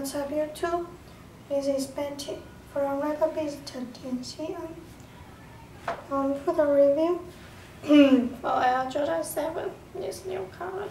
What's up YouTube? This is Betty from RegaBeast.cn. For the review for Air Jordan 7, this new color.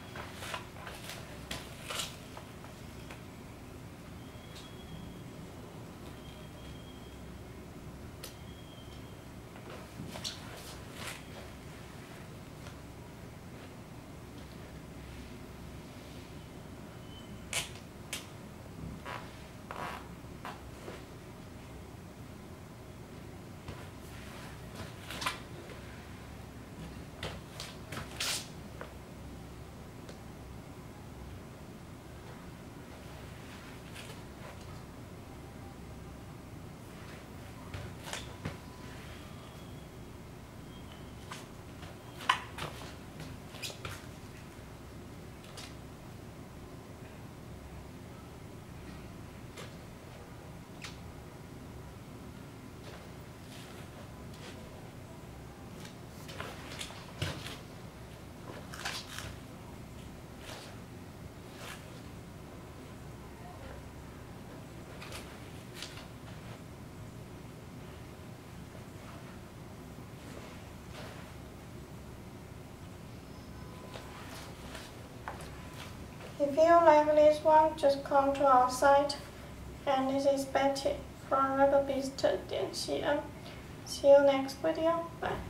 If you like this one, just come to our site. And this is Betty from RegaBeast.cn. See you next video. Bye.